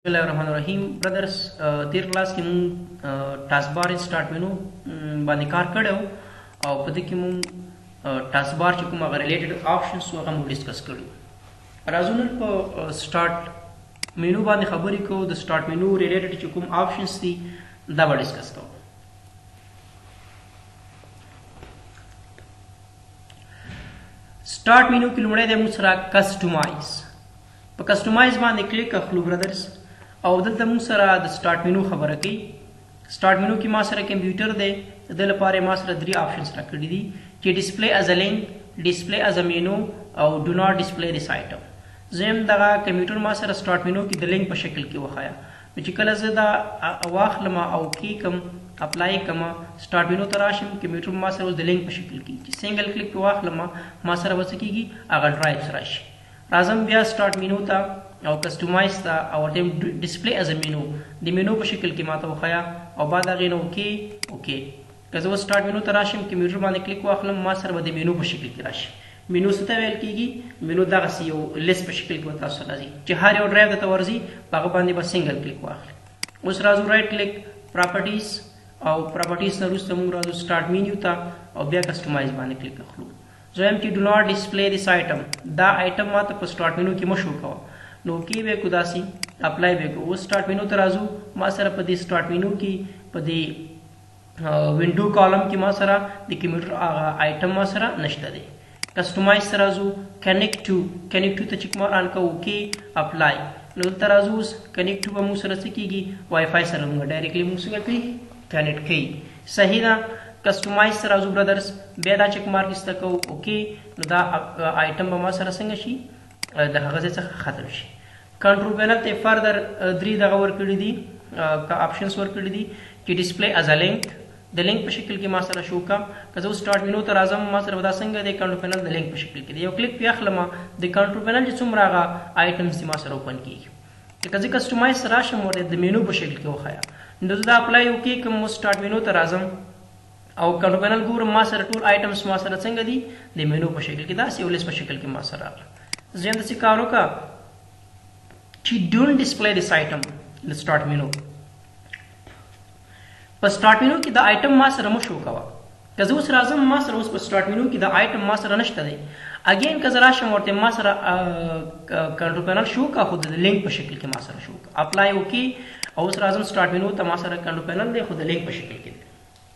بسم الله الرحمن الرحیم برادرز تیر کلاس کې مونږ ټاسک بار سٹارټ مینو باندې کار کړو او په دې کې مونږ ټاسک بار چې کوم هغه ریلیټډ آپشنز هغه مونږ ډیسکس کړو. راځو نن په سٹارټ مینو باندې خبرې کوو. د سٹارټ مینو ریلیټډ چې کوم آپشنز دي دا به ډیسکس کوو. سٹارټ مینو کې لومړی د موږ سره کسټمایز په کسټمایز باندې کلیک اخلو برادرز او دلته موږ سره د سٹارټ مینو خبره کوي. سٹارټ مینو کې ما سره کمپیوټر دی، د لپاره ما سره 3 آپشنز راکړي دي چې ډسپلی از ا لینک، ډسپلی از ا مینو او ډو ناٹ ډسپلی دس آیټم. زم دغه کمپیوټر ما سره سٹارټ مینو کې د لینک په شکل کې وخایا. نو چې کله زه دا واخلم او کې کوم اپلای کوم سٹارټ مینو ته راشم، کمپیوټر ما سره اوس د لینک په شکل کې چې سنگل کلیک په واخلم ما سره وڅ کېږي هغه ډرایوز راشي. راځم بیا سٹارټ مینو ته او کسټمایز ته او ورته ډسپلی از ا مینو د مینو په شکل کې ماته وخایا او بعد هغې نه اوکې. که زه اوس سٹارټ مینو ته راشم کمپیوټر باندې کلیک واخلم ما سره به د مینو په شکل کې راشي. مینو څه ته ویل کېږي؟ مینو دغسې یو لیست په شکل کې به تاسو راځي چې هر یو ډرایو درته ورځي په هغه باندې به سنګل کلیک واخلي. اوس راځو رایټ کلیک پراپرټیز او پراپرټیز نه وروسته موږ راځو سٹارټ مینیو ته او بیا کسټمایز باندې کلیک اخلو. زه وایم چې ډو ناٹ ډسپلی دس آیټم، دا آیټم ماته په سٹارټ مینو کې مه شو کوه. نو کې به کو داسې اپلای به کو. اوس سٹارټ مینو ته راځو. ما سره په دې سٹارټ مینو کې په دې وینډو کالم کې ما سره د کمپیوټر هغه آیټم ما سره نشته دی. کسټمایز ته راځو. کنیکټ ټو ته چک مار آن کوو. کې اپلای. نو دلته راځو. اوس کنیکټ ټو به موږ سره څه کېږي؟ وائی فای سره موږ ډایرکټلی موږ څنګه کوي؟ کنیکټ کوي. صحیح ده. کسټمایز ته راځو برادرز. بیا دا چک مارک ایسته کوو. اوکې. نو دا آیټم به ما سره څنګه شي؟ د هغه ځای څخه ختم شي. کنټرول پینل ته فردر 3 دغه ورکړي دي آپشنز ورکړي دي چې ډسپلی از ا لینک، د لینک په شکل کې ما سره شو کا. که زه سٹارټ مینو ته راځم ما سره دا څنګه دی؟ کنټرول پینل د لینک په شکل کې دی. یو کلیک پې اخلم د کنټرول پینل چې څومره هغه آیټمز دي ما سره اوپن کېږي. که زه کسټمایز ته راشم ورته د مینو په شکل کې وښایا. نو زه دا اپلای وکړې کوم سٹارټ مینو ته راځم او کنټرول پینل ګورم ما سره ټول آیټمز ما سره څنګه دي؟ د مینو په شکل کې داسې یو لیست په شکل کې ما سره راغله. زه هم داسې کار وکړه چې ډونټ ډسپلی دس آیټم د سٹارټ مینو. په سٹارټ مینو کې د آیټم ما سره مه شو کوه. که زه اوس راځم ما سره اوس په سٹارټ مینو کې د آیټم ما سره نشته دی. اگین که زه راشم ورته ما سره کنټرول پینل شو کا خو د لینک په شکل کې ما سره شو کا. اپلای اوکې. او اوس راځم سٹارټ مینو ته ما سره کنټرول پینل دی خو د لینک په شکل کې دی.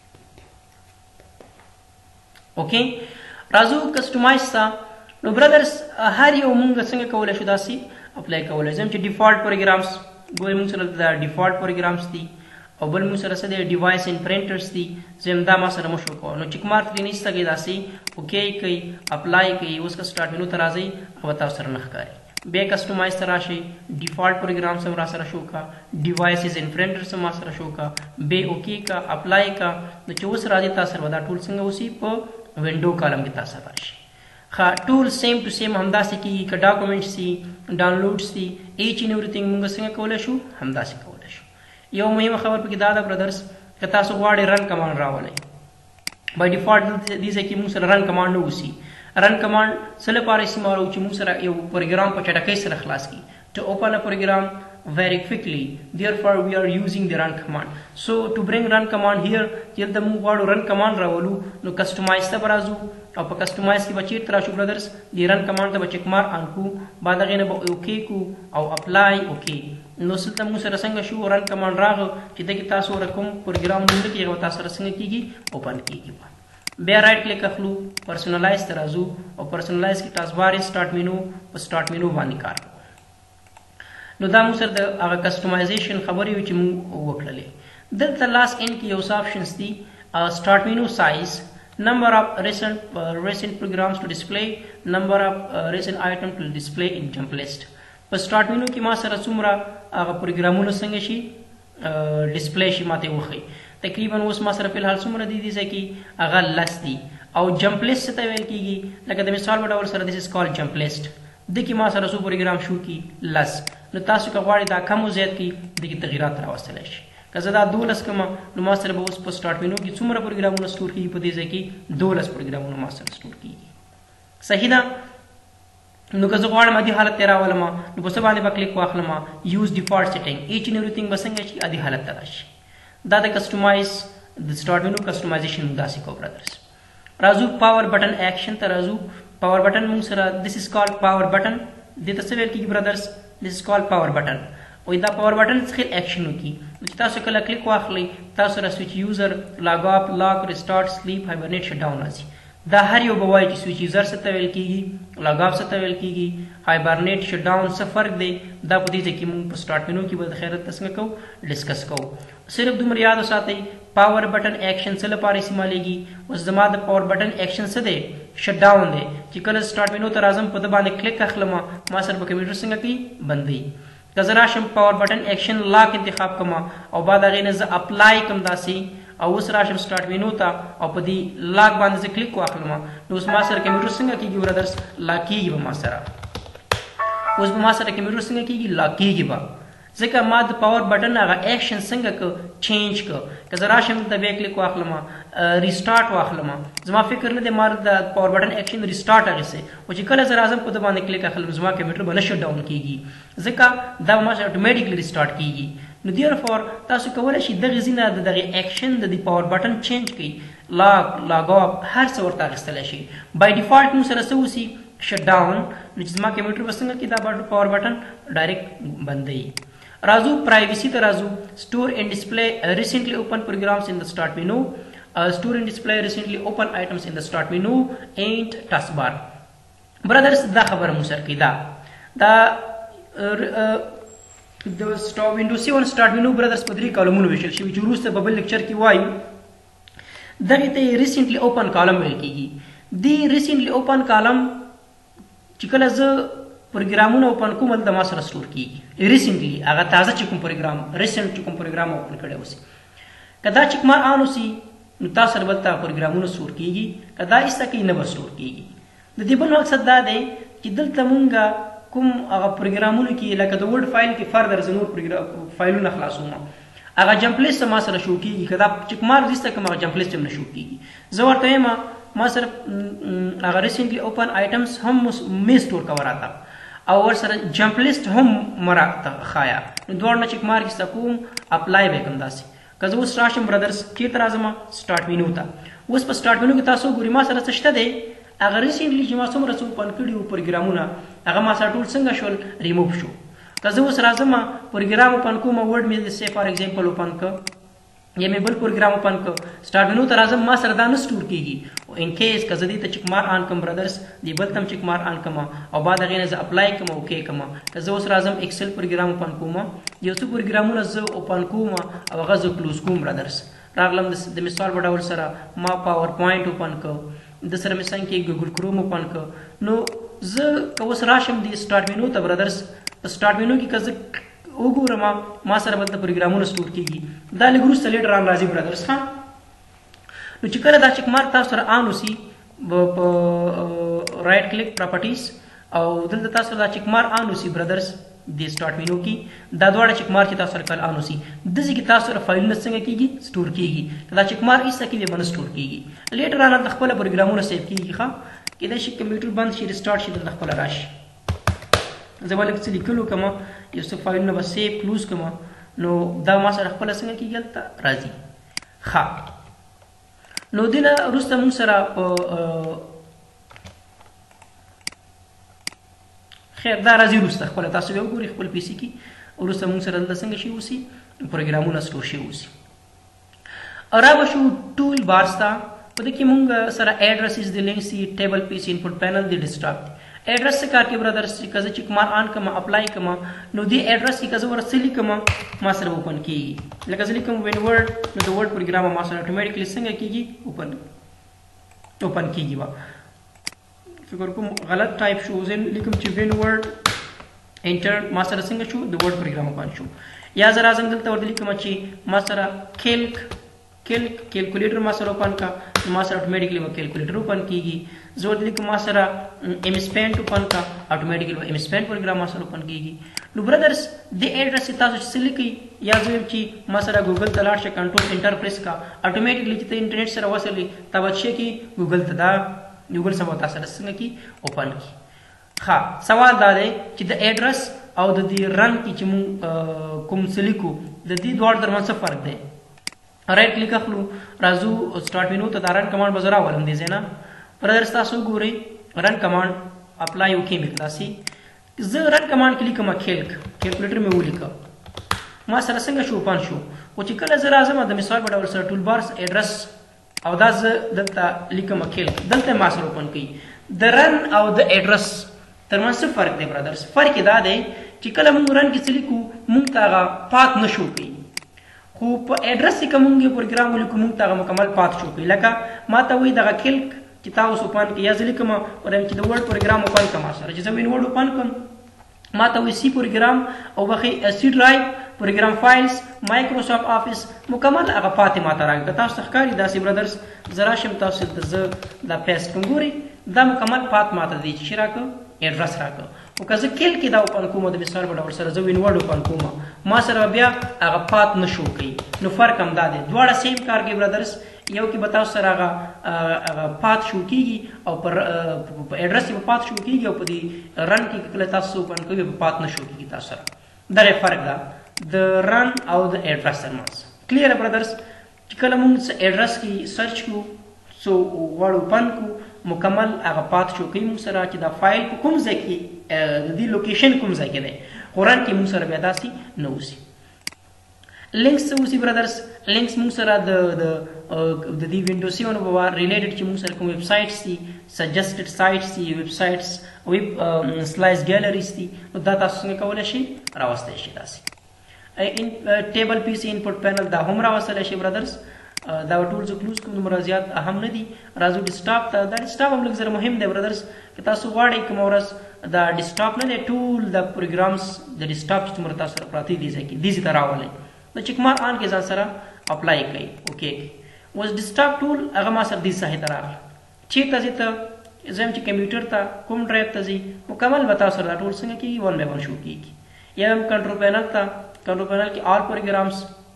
اوکې. راځو کسټمایز ته. نو برادرز هر یو مونږ څنګه کولی شو داسې اپلای کولی. زم چې ډیفالټ پروګرامز ګورئ مونږ سره د ډیفالټ پروګرامز دي او بل مونږ سره څه دی؟ ډیوایس اینډ پرنټرز دي. زم دا ما سره مه شو کوه. نو چک مارک ترې نیسته کوي داسې اوکې کوي اپلای کوي. اوس که سٹارټ مینو ته راځئ او تاسو سره نه ښکاري. بیا کسټمایز ته راشئ. ډیفالټ پروګرامز هم را سره شو کا، ډیوایسز اینډ پرنټرز هم ما سره شو کا. بیا اوکې کا اپلای کا. نو چې اوس راځي تاسو سره دا ټول څنګه اوسي؟ په وینډو کالم کې تاسو راشي. ټول سیم ټو سیم همداسې کېږي. که ډاکومنټس دي، ډاونلوډس دي، ایچ اینډ ایوریثینګ موږ څنګه کولی شو؟ همداسې کولی شو. یو مهمه خبر پکې دا ده برادرز، که تاسو غواړئ رن کمانډ راولئ بای ډیفالټ دې ځای کې موږ سره رن کمانډ نه اوسي. رن کمانډ څه لپاره استعمالوو؟ چې موږ سره یو پروګرام په چټکۍ سره خلاص کړي. to open a program very quickly, therefore we are using the run command. So to bring run command here, دلته موږ غواړو run command راولو. نو کسټمایز ته به راځو او په کسټمایز کې به چیرته راشو برادرز؟ د رن کمانډ ته به چک مارک آن کو. بعد هغې نه به اوکې کو او اپلای اوکې. نو دلته موږ سره څنګه شو؟ رن کمانډ راغو چې دغې تاسو ورته کوم پروګرام نوم لیکي هغه تاسو سره څنګه کېږي؟ اوپن کېږي. بیا رایټ کلیک اخلو. پرسنلایز ته راځو او پرسنلایز کې ټاسک بار سٹارټ مینو په سٹارټ مینو باندې کار. نو دا موږ سره د هغه کسټمایزیشن خبرې وي چې موږ وکړلې. دلته لاس ان کې یو څه آپشنز دي. سٹارټ مینو سایز، نمبر اف ریسنٹ پروګرامز ټو ډسپلی، نمبر اف ریسنٹ آیټم ټو ډسپلی ان جمپ لیسټ. په سٹارټ مینو کې ما سره څومره هغه پروګرامونه څنګه شي ډسپلی شي ماته وښیي. تقریبا اوس ما سره فی الحال څومره دي دي ځای کې هغه 10 دي. او جمپ لیسټ څه ته ویل کېږي؟ لکه د مثال په ډول سره دس از کال جمپ لیسټ. د کې ما سره څو پروګرام شو کی 10. نو تاسو که غواړئ دا کم او زیات کړئ د کې تغیرات راوستلی شي. که زه دا 12 کومه نو ما سره به اوس په سٹارټ مینو کې څومره پروګرامونه سټور کېږي؟ په دې ځای کې 12 پروګرامونه ما سره سټور کېږي. صحیح ده. نو که زه غواړم ادي حالت ته راولم نو په څه باندې به کلیک واخلم یوز ډیفالټ سیټینګ ایچ اینډ ایوریثینګ به څنګه شي ادي حالت ته راشي دا د کسټمایز د سټارټ مینو کسټمایزیشن موږ داسې کوو برادرز راځو پاور بټن ایکشن ته راځو پاور بټن موږ سره دس از کالډ پاور بټن دې ته څه ویل کېږي برادرز دس از کالډ پاور بټن او دا پاور بټن څخه ایکشن وکړي چې تاسو کله کلیک واخلئ تاسو سره سویچ یوزر لاګ اپ لاک ریسټارټ سلیپ هایبرنیټ شټ ډاون راځي دا هر یو به وایي چې سویچ یوزر څه ته ویل کېږي لاګ اپ څه ته ویل کېږي هایبرنیټ شټ ډاون څه فرق دی دا په دې ځای کې موږ په سټارټ مینو کې به د خیرت څنګه کوو ډسکس کوو صرف دومره یاد وساتئ پاور بټن ایکشن څه لپاره استعمالیږي اوس زما د پاور بټن ایکشن څه دی شټ ډاون دی چې کله سټارټ مینو ته راځم په ده باندې کلیک اخلم ما سره به کمپیوټر څنګه کوي بندوي که زه راشم پاور بټن ایکشن لاک انتخاب کوم او بعد هغې نه زه اپلای کوم داسې او اوس راشم سټارټ مینو ته او په دې لاک باندې زه کلیک واخلم نو اوس ما سره کمپیوټر څنګه کېږي برادرز لاک کېږي به ما سره اوس به ما سره کمپیوټر څنګه کېږي لاک کېږي به ځکه ما د پاور بټن هغه ایکشن څنګه که چینج که که زه راشم د بیا کلیک واخلم ریسټارټ واخلم زما فکر نه دی ما د پاور بټن ایکشن ریسټارټ اخیستی او چې کله زه راځم په ده باندې کلیک اخلم زما کمپیوټر به نه شټ ډاون کېږي ځکه دا به ما سره اټومیټیکلی ریسټارټ کېږي نو دیر فور تاسو کولی شئ دغې ځینه د دغې ایکشن د دې پاور بټن چینج کړئ لاګ اپ هر څه ورته اخیستلی شئ بای ډیفالټ موږ سره څه اوسي شټ ډاون نو چې زما کمپیوټر به څنګه کړي دا پاور بټن ډایرکټ بندوي راځو پرایویسی ته راځو سٹور اینڈ ډسپلی ریسنٹلی اوپن پروګرامز ان د سٹارټ مینو سٹور اینڈ ډسپلی ریسنٹلی اوپن آیټمز ان د سٹارټ مینو اینڈ ټاسک بار برادرز دا خبره مو سره کوي دا د وینډوز 7 سٹارټ مینو برادرز په 3 کالمونو ویشل شوي چې وروسته په بل لیکچر کې وایو دغې ته ریسنټلی اوپن کالم ویل کېږي دې ریسنټلی اوپن کالم چې کله زه پروګرامونه اوپن کوم هلته ما سره سټور کېږي ریسنټلی هغه تازه چې کوم پروګرام ریسنټ چې کوم پروګرام اوپن کړی اوسي که دا چک مار آن اوسي نو تا سره به دلته پروګرامونه سټور کېږي که دا ایسته کوي نه به سټور کېږي د دې بل مقصد دا دی چې دلته مونږ کوم هغه پروګرامونه کې لکه د ورډ فایل کې فردر زه نور فایلونه خلاصوم هغه جمپ لیست ما سره شو کېږي که دا چک مار ایسته کوم هغه جمپ لیست هم نه شو کېږي زه ورته یم ما سره هغه ریسنټلی اوپن آیټمز هم مې سټور کوه راته او ورسره جمپ لیست هم مراته ښایه نو دواړه نه چک مار کیسته کوم اپلای به کوم داسې که زه اوس راشم برادرز چېرته راځم سټارټ مینو ته اوس په سټارټ مینو کې تاسو ګورئ ما سره څه شته دی هغه ریسنټلی چې ما څومره څه اوپن کړي وو پروګرامونه هغه ما سره ټول څنګه شول ریموو شو که زه اوس راځم پروګرام اوپن کوم ورډ مې سې فار ایگزامپل اوپن که یا مې بل پروګرام اوپن که سټارټ مینو ته راځم ما سره دا نه سټور کېږي او ان کیس که زه دې ته چک مار آن کړم برادرز دې بل ته هم چک مار آن کړم او بعد هغې نه زه اپلای کړم اوکې کړم که زه اوس راځم ایکسل پروګرام اوپن کوم یو څه پروګرامونه زه اوپن کوم او هغه زه کلوز کوم برادرز راغلم د مثال په ډول سره ما پاور پوینټ اوپن کړ د سره مې څنګه کې ګوګل کروم اوپن کړ نو زه که اوس راشم دې سټارټ مینو ته برادرز په سټارټ مینو کې که زه وګورم ما سره بلته پروګرامونه سټور کېږي دا لږ وروسته لیټر آن راځي برادرز ښه نو چې کله دا چک مار تاسو سره آن اوسي په رایټ کلیک پراپرټیز او دلته تاسو دا چک مار آن اوسي برادرز د سټارټ مینو کې دا دواړه چک مار چې تاسو سره کله آن اوسي داسې کې تاسو سره فایلونه څنګه کېږي سټور کېږي دا چک مار ایسته کې به نه سټور کېږي لیټر آن هلته خپله پروګرامونه سیف کېږي ښه کېدای شي کمپیوټر بند شي ریسټارټ شي دلته خپله راشي زه به لږ څه لیکلو کوم یو څه فایلونه به سیف کلوز کوم نو دا ما سره خپله څنګه کېږي هلته راځي ښه نو دې نه وروسته مونږ سره په خیر دا راځي وروسته خپله تاسو بیا وګورئ خپل پي سي کې وروسته مونږ سره دلته څنګه شي اوسي پروګرامونه سټور شي اوسي را به شو ټول بارز ته په دې کې مونږ سره ایډرس از د لینک سي ټیبل پي سي انپوټ پینل د ډیسکټاپ ایڈریس سے کار کے برادرز چې که زه چک مار آن کړم اپلای کړم نو دې ایډرس کې که زه ورڅه لیکم ما سره اوپن کېږي لکه زه لیکم وین ورډ نو د ورډ پروګرام ما سره اټومیټیکلی څنګه کېږي اوپن کېږي به فکر کوم غلط ټایپ شو زه لیکم چې وین ورډ انټر ما سره څنګه شو د ورډ پروګرام اوپن شو یا زه راځم دلته ورته لیکم چې ما سره کیلکولیټر ما سره اوپن کا ما سره اټومیټیکلی به کیلکولیټر اوپن کېږي زه ورته لیکم ما سره ایم سپینډ اوپن کا اټومیټیکلی به ایم سپینډ پروګرام ما سره اوپن کېږي نو برادرز دې ایډرس چې تاسو څه لیکئ یا زه وایم چې ما سره ګوګل ته لاړ شئ کنټرول انټر پریس کا اټومیټیکلی چې ته انټرنیټ سره وصل یې تا به څه کړي ګوګل ته دا ګوګل سره به تا سره څنګه کړي اوپن کړي ها سوال دا دی چې د ایډرس او د دې رن کې چې مونږ کوم څه لیکو د دې دواړو ترمنځ څه فرق دی رائټ کلیک اخلو راځو سٹارټ مینو ته دا رن کمانډ به زه راولم دې ځای نه برادرس تاسو ګورئ رن کمانډ اپلای وکړئ مې داسې زه رن کمانډ کې لیکم کیلکولیټر مې ولیکه ما سره څنګه شو اوپن شو خو چې کله زه راځم د مثال په ډول سره ټول بارس ایډرس او دا زه دلته لیکم دلته ما سره اوپن کوي د رن او د ایډرس ترمنځ څه فرق دی برادرس فرق دا دی چې کله مونږ رن کې څه لیکو مونږ ته هغه پات نه شو کوي خو په ایډرس کې مونږ پروګرام ولیکو مونږ ته هغه مکمل پات شو کوي لکه ما ته وایي دغه کلک چې تاسو اوپن کې یا زه لیکم وایم چې د ورډ پروګرام اوپن کړم سره چې زه وین ورډ اوپن کړم ما ته وایي سی پروګرام او بخي سی ډرایو پروګرام فایلز مایکروسافټ افیس مکمل هغه پاتې ما ته راغی تاسو ښکاري داسې برادرس زه راشم تاسو ته زه دا پیسټ کوم ګورئ دا مکمل پات ما ته دی چې راکړه ایډرس راکړه او که زه کیل کې دا اوپن کوم د مثال په ډول سره زه وین ورډ اوپن کوم ما سره بیا هغه پات نه شو کوي نو فرق هم دا دی دواړه سیم کار کوي برادرس یو کې به تاسو سره هغه پات شو کېږي او پر ایډرس کې به پات شو کېږي او په دې رن کې کله تاسو اوپن کوئ په پات نه شو کېږي تاسو سره دغه فرق ده د رن او د ایډرس ترمنځ کلیر برادرس چې کله موږ ایډرس کې سرچ کوو سو غواړو اوپن کو مکمل هغه پات شو کوي موږ سره چې دا فایل په کوم ځای کې د دې لوکیشن کوم ځای کې دی خو رن کې موږ سره بیا داسې نه اوسي لینکس څه اوسي برادرس لینکس موږ سره د دې وینډوزونو په وار ریلیټډ چې موږ سره کوم ویب سایټس دي سجسټډ سایټس دي ویب سایټس ویب سلایس ګیلریز دي نو دا تاسو څنګه کولی شئ راوستلی شئ داسې ټیبل پی سي انپوټ پینل دا هم راوستلی شئ برادرس دا ټول زه کلوز کوم دومره زیات اهم نه دي راځو ډیسکټاپ ته دا ډیسکټاپ هم لږ زره مهم دی برادرس که تاسو غواړئ کومه ورځ دا ډیسکټاپ نه دی ټول د پروګرامز د ډیسکټاپ چې څومره تاسو سره پراته دي ځای کې دې ځای ته راولئ د چکمار آن کې ځان سره اپلای کړئ اوکې اوس ډیسکټاپ ټول هغه ما سره دې ځای ته راغله چېرته ځي ته زه یم چې کمپیوټر ته کوم ډرایو ته ځي مکمل به تاسو سره دا ټول څنګه کېږي ون بای ون شو کېږي یا هم کنټرول پینل ته کنټرول پینل کې آل پروګرامز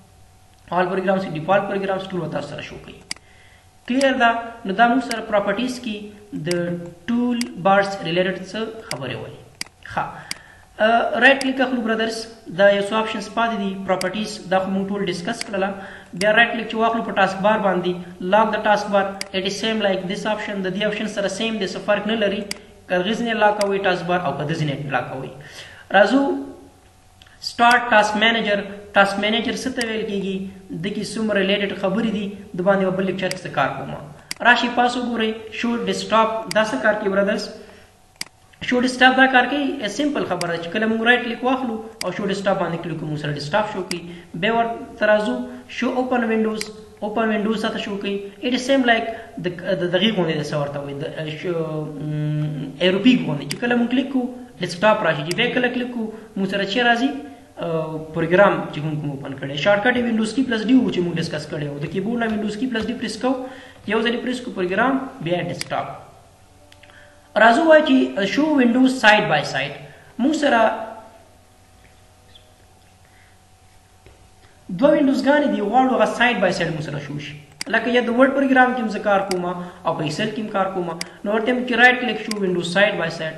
ډیفالټ پروګرامز ټول تاسو سره شو کوي کلیر ده نو دا موږ سره پراپرټیز کې د ټول بارز ریلیټډ څه خبرې وایي ښه رائټ کلیک اخلو برادرس دا یو څو آپشنز پاتې دي پراپرټیز دا خو موږ ټول ډسکس کړله بیا رائټ کلیک چې واخلو په ټاسک بار باندې لاک د ټاسک بار اټ از سیم لایک دس آپشن د دې آپشن سره سیم دی څه فرق نه لري که دغې ځینې لاک کوئ ټاسک بار او که دغې ځینې لاک کوئ راځو سٹارټ ټاسک مینیجر څه ته ویل کېږي د کې څومره ریلیټډ خبرې دي د باندې به بل لیکچر کې څه کار کوم راشي پاس وګورئ شو ډیسکټاپ دا څه کار کوي برادرس شو ډیسکټاپ دا کار کوي سمپل خبره چې کله موږ رائټ کلیک واخلو او شو ډیسکټاپ باندې کلیک کوو سره ډیسکټاپ شو کوي بیا ورته راځو شو اوپن وینډوز سره شو کوي اټ از سیم لایک د دغې غوندې څه ورته وایي د ایروپیک غوندې چې کله موږ کلیک کوو ډیسکټاپ راشي چې بیا کله کلیک کوو موږ سره چې راځي پروګرام چې کوم اوپن کړی شارټکټ وینډوز کی پلس ډي چې موږ ډسکس کړی و د کیبورډ نه وینډوز کی پلس ډي پریس کوو یو ځل پریس کو پروګرام بیا ډیسکټاپ راځو وایي چې شو وینډوز سایډ بای سایډ موږ سره دوه وینډوزګانې دي غواړو هغه سایډ بای سایډ موږ سره شو شي لکه یا د ورډ پروګرام کې هم زه کار کوم او په ایکسل کې هم کار کوم نو ورته چې رائټ کلیک شو وینډوز سایډ بای سایډ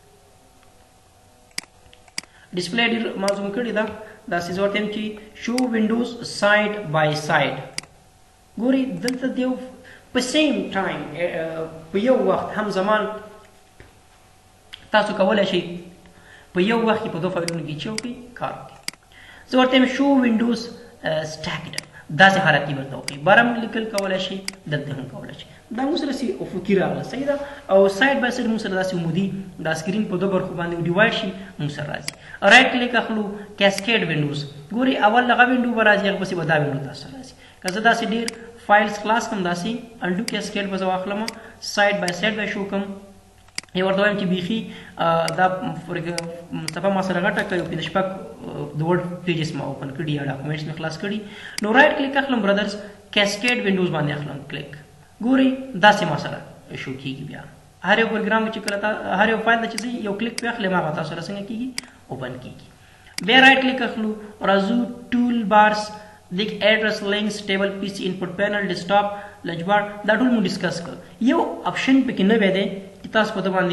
ډسپلی ډیر معلوم کړی دا داسې ورته چې شو وینډوز سایډ بای سایډ ګوري دلته دیو په سیم ټایم په یو وخت هم زمان تاسو کولای شئ په یو وخت په دوه فایلونو کې چې وکړئ کار وکړئ زه ورته شو وینډوز سټیکډ داسې حالت کې ورته وکړئ بارم لیکل کولای شئ دلته هم کولای شئ دا موږ سره افقي راغله صحیح ده او سایډ بای سایډ موږ سره داسې عمودي دا سکرین په دوه برخو باندې ډیوایډ شي موږ سره راځي رائټ کلیک اخلو کیسکیډ وینډوز ګوري اول هغه وینډو به راځي هغه پسې به دا وینډو تاسو راځي که زه داسې ډېر فایلز خلاص کړم داسې انډو کیسکیډ به زه واخلم سایډ بای سایډ به شو کړم یو ورته وایم چې بیخي دا صفحه ما سره غټه کړې پنځه شپږ د ورډ پیجز ما اوپن کړي یا ډاکومنټس مې خلاص کړي نو رائټ کلیک اخلم برادرز کیسکیډ وینډوز باندې اخلم کلیک ګوري داسې ما سره شو کېږي بیا هر یو پروګرام چې کله هر یو فایل چې یو کلیک پې اخلم هغه تاسو سره څنګه کېږي اوپن کېږي بیا رائټ کلیک اخلو راځو ټول بارس د ایډرس لینکس ټیبل پی سي انپوټ پینل ډیسکټاپ لنچ بار دا ټول موږ ډسکس کړ یو اپشن پکې نه وی دی چې تاسو په دې باندې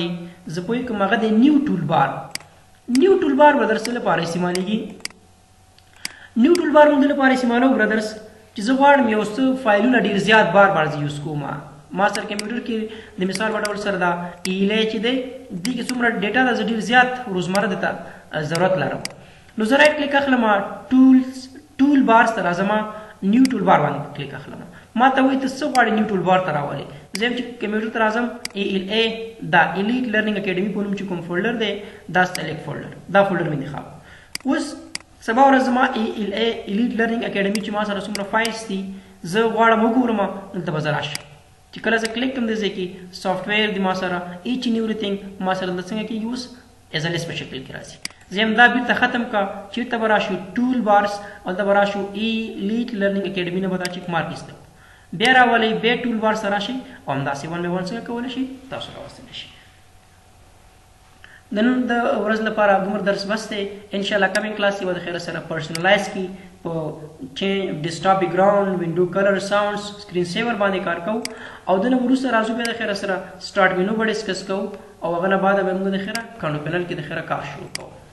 زه پوه کوم هغه د نیو ټول بار. نیو ټول بار برادرس لپاره استعمالیږي. نیو ټول بار موږ لپاره استعمالو برادرس چې زه غواړم یو څه فایلونه ډیر زیات بار یوز کوم. ما سره کمپیوټر کې د مثال په ډول سره دا ایله چې دی دې کې څومره ډیټا ده زه ډیر زیات روزمره دته ضرورت لرم. نو زه رایټ کلیک اخلم ټول بارز ته راځم نیو ټول بار باندې کلیک اخلم. ما ته وایي ته څه غواړې نیو ټول بار ته راولې. زه یم چې کمپیوټر ته راځم ALA دا الیټ لرنینګ اکیډمي په نوم چې کوم فولډر دی دا سلیکټ فولډر دا فولډر مې انتخاب. اوس سبا ورځ زما ALA الیټ لرنینګ اکیډمي چې ما سره څومره فایلز دي زه غواړم وګورم دلته به زه راشم. چې کله زه کلیک کوم د ځای کې سافټویر دی ما سره ایچ اینډ ایوریثینګ ما سره دلته څنګه کېږي اوس ایز ا لیست په شکل کې راځي. زه هم دا بیرته ختم کا چېرته به راشو ټول بارس هلته به راشو ایلیټ لرنینګ اکیډمي نه به دا چیک مارک ایستو بیا راولئ بیا ټول بار سره راشئ او همداسې ون بای ون څنګه کولی شئ تاسو راوستلی شئ. د نن د ورځ لپاره دومره درس بس دی. انشاءالله کمینګ کلاس یې به د خیره سره پرسنلایز کړي په ډیسکټاپ بیکګراوند وینډو کلر ساوندز سکرین سیور باندې کار کوو او د نه وروسته راځو بیا د خیره سره سټارټ مینو به ډسکس کوو او هغه نه بعد به موږ د خیره کنټرول پینل کې د خیره کار شروع کوو.